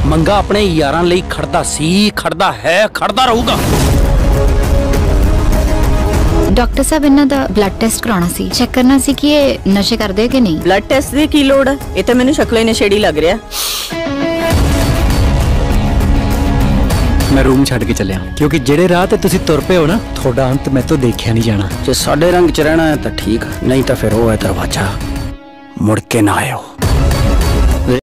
ਮੰਗਾ ਆਪਣੇ ਯਾਰਾਂ ਲਈ ਖੜਦਾ ਸੀ, ਖੜਦਾ ਹੈ, ਖੜਦਾ ਰਹੂਗਾ। डॉक्टर साहब इन्हां दा ब्लड टेस्ट कराना सी, चेक करना सी कि ये नशे करदे कि नहीं। ब्लड टेस्ट दी की लोड़ है? ये तो मैनू शक्लों नशेड़ी लग रहा। मैं रूम छड़ के चलिया क्योंकि जेड़े राह ते तुसी तुर पे हो ना, थोड़ा अंत मैं तो देखिया नहीं जाना। जे साडे रंग च रहना है तो ठीक, नहीं तो फिर वो है दरवाजा, मुड़ के ना आयो।